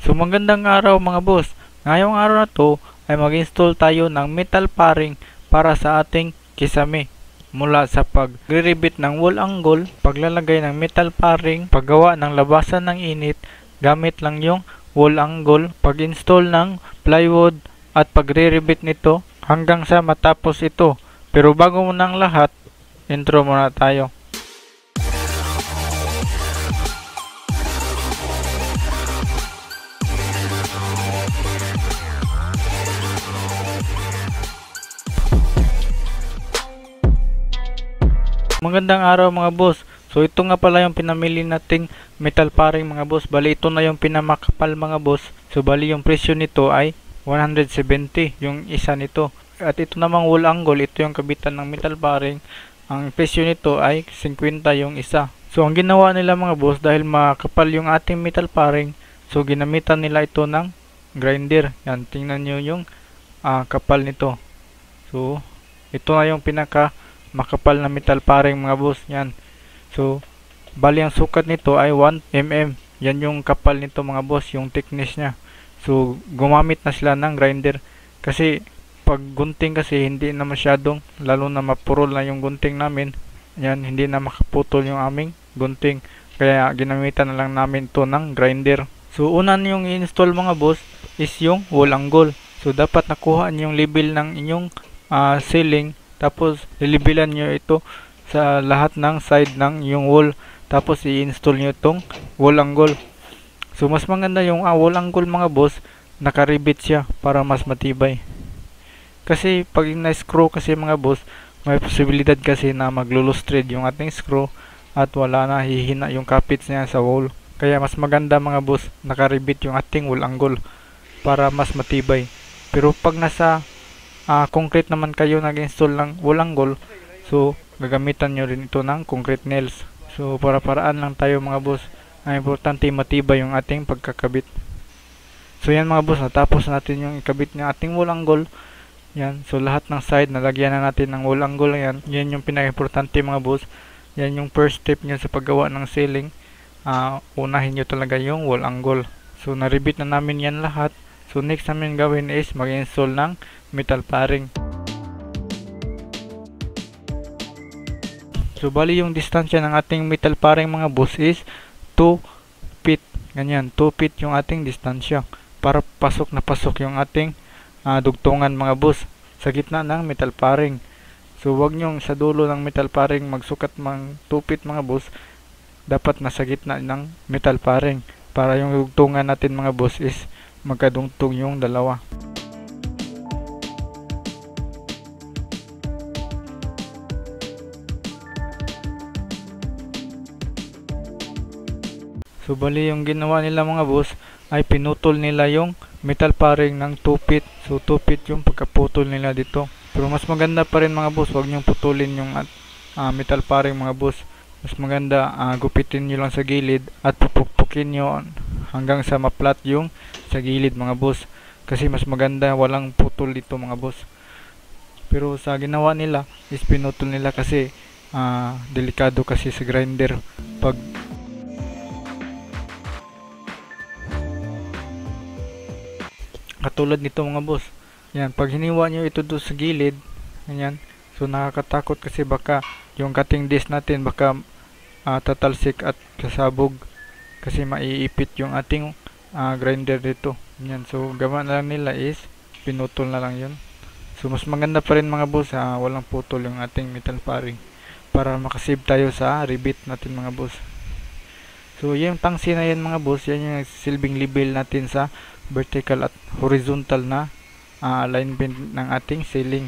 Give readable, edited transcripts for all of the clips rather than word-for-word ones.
So magandang araw mga boss. Ngayong araw na to ay mag-install tayo ng metal paring para sa ating kisame. Mula sa pagre-rebit ng wall angle, paglalagay ng metal paring, paggawa ng labasan ng init gamit lang yung wall angle, pag-install ng plywood at pagre-rebit nito hanggang sa matapos ito. Pero bago muna ang lahat, intro muna tayo. Magandang araw mga boss. So ito nga pala yung pinamili nating metal paring mga boss. Bali ito na yung pinamakapal mga boss. So bali yung presyo nito ay 170 yung isa nito. At ito namang wall angle, ito yung kabitan ng metal paring. Ang presyo nito ay 50 yung isa. So ang ginawa nila mga boss, dahil makapal yung ating metal paring, so ginamitan nila ito ng grinder. Yan, tingnan nyo yung kapal nito. So ito na yung pinaka makapal na metal paring mga boss. Yan. So bali ang sukat nito ay 1 mm. Yan yung kapal nito mga boss, yung thickness nya. So gumamit na sila ng grinder kasi pag gunting kasi hindi na masyadong, lalo na mapurol na yung gunting namin. Yan, hindi na makaputol yung aming gunting, kaya ginamitan na lang namin to ng grinder. So una yung i-install mga boss is yung wall angle. So dapat nakuha niyo yung level ng inyong ceiling. Tapos lilibilan nyo ito sa lahat ng side ng yung wall. Tapos i-install nyo itong wall angle. So mas maganda yung wall angle mga boss, nakaribit siya para mas matibay. Kasi pag na-screw kasi mga boss, may posibilidad kasi na maglulustrade yung ating screw at wala na, hihina yung kapits niya sa wall. Kaya mas maganda mga boss, nakaribit yung ating wall angle para mas matibay. Pero pag nasa concrete naman kayo nag-install ng wall angle, so gagamitan nyo rin ito ng concrete nails. So para paraan lang tayo mga boss. Ang importante matibay yung ating pagkakabit. So yan mga boss, natapos natin yung ikabit ng ating wall angle. Yan, so lahat ng side nalagyan na natin ng wall angle. Yan yung pinaka-importante mga boss. Yan yung first step nyo sa paggawa ng ceiling. Unahin nyo talaga yung wall angle. So naribit na namin yan lahat. So next namin gawin is mag-install ng metal paring. So bali yung distansya ng ating metal paring mga boss is 2 feet. Ganyan, 2 feet yung ating distansya para pasok na pasok yung ating dugtungan mga boss sa gitna ng metal paring. So wag nyong sa dulo ng metal paring magsukat ng 2 feet mga boss. Dapat nasa gitna ng metal paring para yung dugtungan natin mga boss is magkadungtong yung dalawa. So bali yung ginawa nila mga boss ay pinutol nila yung metal paring ng 2 feet. So 2 feet yung pagkaputol nila dito. Pero mas maganda pa rin mga boss, wag nyong putulin yung metal paring mga boss. Mas maganda gupitin nyo lang sa gilid at pupukpukin nyo hanggang sa maplat yung sa gilid mga boss. Kasi mas maganda walang putol dito mga boss. Pero sa ginawa nila is pinutol nila kasi delikado kasi sa grinder pag katulad nito mga boss. Yan, pag hiniwa nyo ito doon sa gilid, ganyan, so nakakatakot kasi baka yung cutting disc natin baka tatalsik at kasabog kasi maiipit yung ating grinder dito. Yan, so gawa na lang nila is pinutol na lang yun. So mas maganda pa rin mga boss, walang putol yung ating metal paring para makasave tayo sa rebit natin mga boss. So yung tangsi na yan mga boss, yan yung silbing level natin sa vertical at horizontal na alignment ng ating ceiling.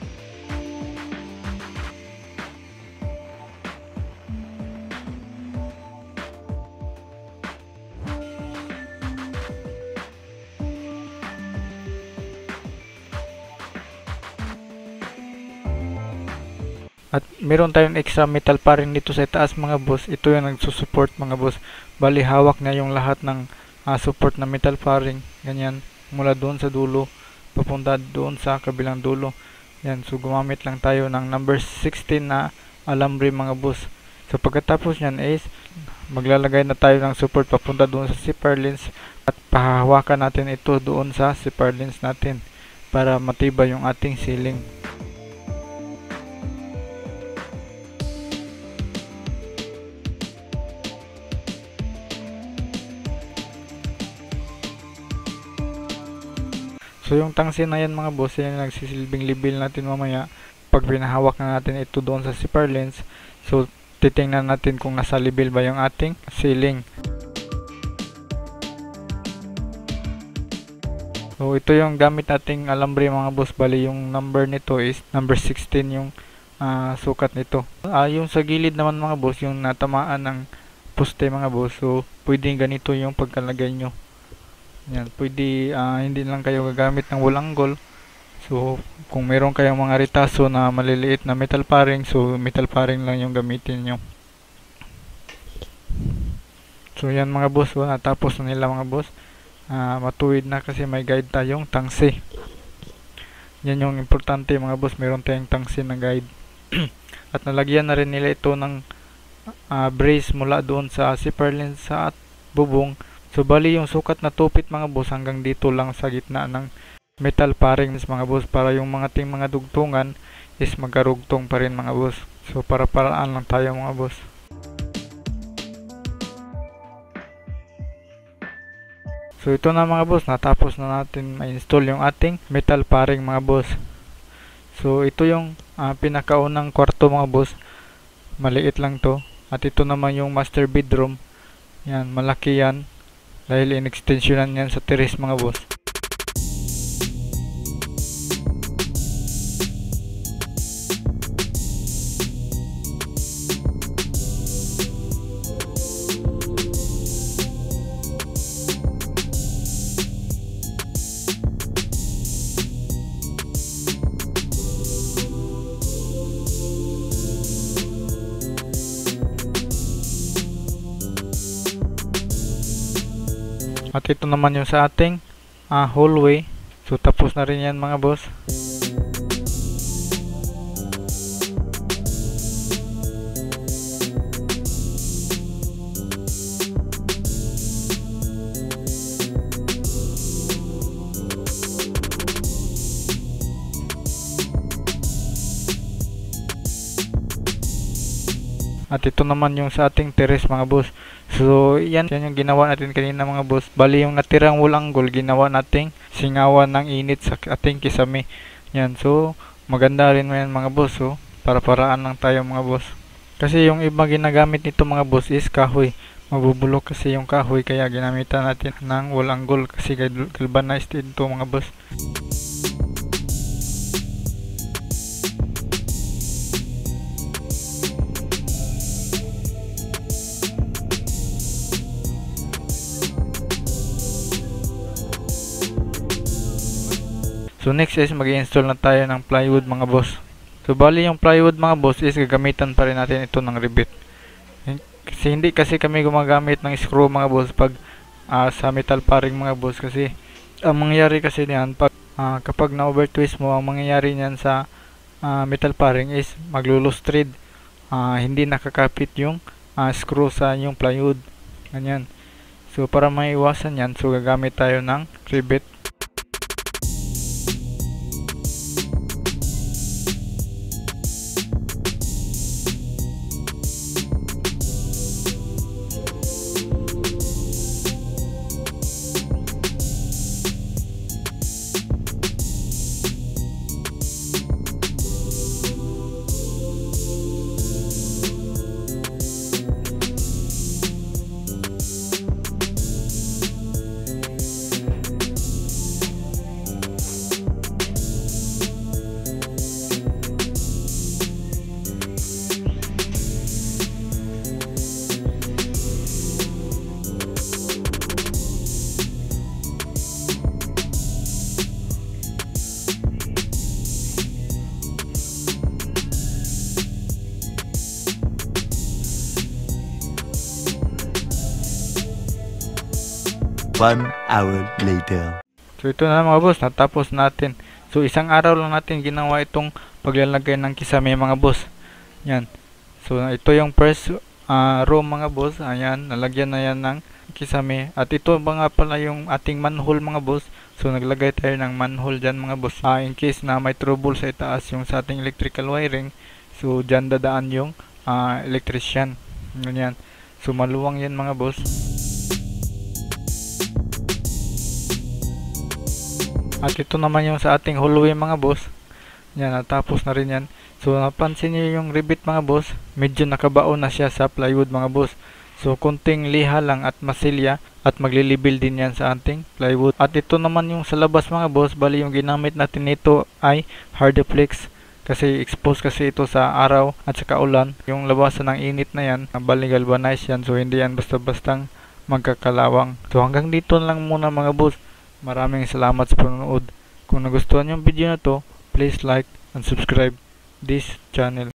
At meron tayong extra metal paring dito sa taas mga boss. Ito yung nagsusupport mga boss. Bali hawak na yung lahat ng support na metal paring. Ganyan, mula doon sa dulo papunta doon sa kabilang dulo. Yan, so gumamit lang tayo ng number 16 na alambre mga boss. So pagkatapos nyan is maglalagay na tayo ng support papunta doon sa zipper lens at pahahawakan natin ito doon sa zipper lens natin para matibay yung ating ceiling. So yung tangsi na yan mga boss, yan yung nagsisilbing level natin mamaya pag pinahawak na natin ito doon sa zipper lens. So titingnan natin kung nasa level ba yung ating ceiling. So ito yung gamit nating alambre mga boss, bali yung number nito is number 16 yung sukat nito. Yung sa gilid naman mga boss, yung natamaan ng poste mga boss, so pwedeng ganito yung pagkalagay nyo. Yan, pwede hindi lang kayo gagamit ng wall angle. So kung meron kayong mga retaso na maliliit na metal paring, so metal paring lang yung gamitin nyo. So yan mga boss, natapos na nila mga boss. Matuwid na kasi may guide tayong tangsi. Yan yung importante mga boss, meron tayong tangsi na guide. At nalagyan na rin nila ito ng brace mula doon sa zipper lens at bubong. So bali yung sukat na tupit mga boss hanggang dito lang sa gitna ng metal parings mga boss, para yung mga ting mga dugtungan is magkarugtong pa rin mga boss. So para-paraan lang tayo mga boss. So ito na mga boss, natapos na natin ma-install yung ating metal paring mga boss. So ito yung pinakaunang kwarto mga boss, maliit lang to. At ito naman yung master bedroom, yan malaki yan dahil in-extensionan yan sa terrace mga boss. At ito naman yung sa ating hallway. So tapos na rin yan mga boss. At ito naman yung sa ating terrace mga boss. So yan yung ginawa natin kanina mga boss. Bali yung natirang wall angle, ginawa nating singawan ng init sa ating kisame. Yan, so maganda rin yan mga boss. So para-paraan lang tayo mga boss. Kasi yung iba ginagamit nito mga boss is kahoy. Mabubulok kasi yung kahoy, kaya ginamitan natin ng wall angle kasi galvanized ito mga boss. So next is mag-i-install na tayo ng plywood mga boss. So bali yung plywood mga boss is gagamitan pa rin natin ito ng rivet. Kasi hindi kasi kami gumagamit ng screw mga boss pag sa metal paring mga boss, kasi ang mangyayari kasi niyan kapag na-over twist mo, ang mangyayari niyan sa metal paring is maglulose thread. Hindi nakakapit yung screw sa yung plywood. Ganyan. So para maiwasan yan, so gagamit tayo ng rivet. One hour later. So ito na mga boss, natapos natin. So isang araw lang natin ginawa itong paglalagay ng kisame mga boss. Yan. So ito yung first room mga boss. Ayan, nalagyan na yan ng kisame. At ito ba nga pala yung ating manhole mga boss. So naglagay tayo ng manhole dyan mga boss. In case na may trouble sa itaas yung sa ating electrical wiring, so dyan dadaan yung electrician. Ganyan. So maluwang yan mga boss. At ito naman yung sa ating hallway mga boss. Yan, natapos na rin yan. So napansin niyo yung rivet mga boss, medyo nakabaon na siya sa plywood mga boss. So kunting liha lang at masilya at maglilibil din yan sa ating plywood. At ito naman yung sa labas mga boss, bali yung ginamit natin nito ay Hardeflex. Kasi exposed kasi ito sa araw at sa ulan. Yung labasan ng init na yan, bali galvanized yan. So hindi yan basta-bastang magkakalawang. So hanggang dito lang muna mga boss. Maraming salamat sa panonood. Kung nagustuhan yung video na to, please like and subscribe this channel.